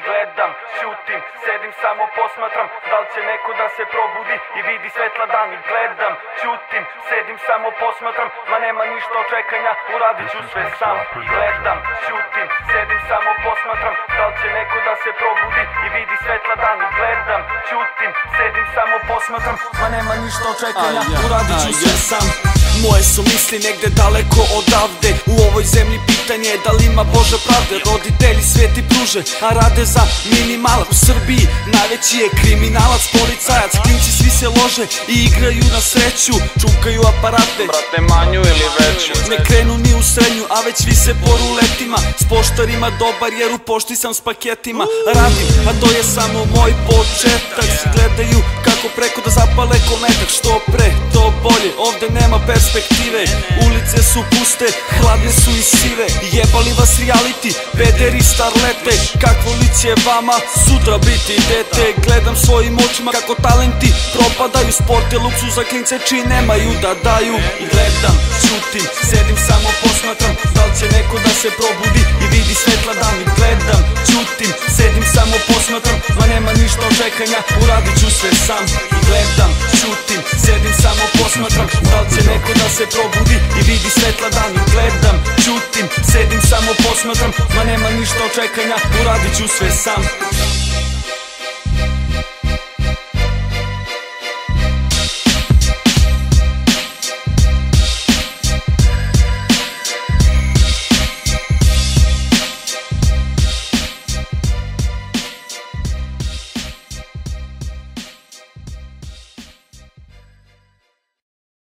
gledam, šutim, sedim samo posmatram. Da li će neko da se probudi i vidi svetla dan i gledam, čutim, sedim samo posmatram. Ma nema ništa očekanja, uradit ću sve sam. Gledam, šutim, sedim samo posmatram. Da li će neko da se probudi i vidi svetla dan i gledam, čutim, sedim samo posmatram. Ma nema ništa očekanja, uradit ću sve sam. Moje su misli negde daleko odavde. U ovoj zemlji pitanje je da li ima Bože pravde. Roditelji sveti pruže, a rade za minimalac. U Srbiji najveći je kriminalac, policajac. Klinci svi se lože i igraju na sreću, čukaju aparate, brate manju ili veću. Ne krenu ni u srednju, a već vise po ruletima. S poštarima dobar jer u pošti sam s paketima. Radim, a to je samo moj početak. Svi gledaju kako preko da zapale kometak. Što pre, to bolje, ovde nema perspektive. Ulice su puste, hladne su i sive. Jebali vas reality, pederi starlete. Kakvo li će vama sutra biti dete? Gledam svojim očima kako talenti propadaju. Sport je luksuz za klince čiji nemaju da daju. I gledam, čutim, sedim samo posmatram. Da li će neko da se probudi i vidi svetla dan i gledam, čutim, sedim samo posmatram. Ma nema ništa očekanja, uradit ću sve sam. I gledam, čutim, sedim samo posmatram. Da li će neko da se probudi i vidi svetla dan i gledam, čutim, sedim samo posmatram. Ma nema ništa očekanja, uradit ću sve sam.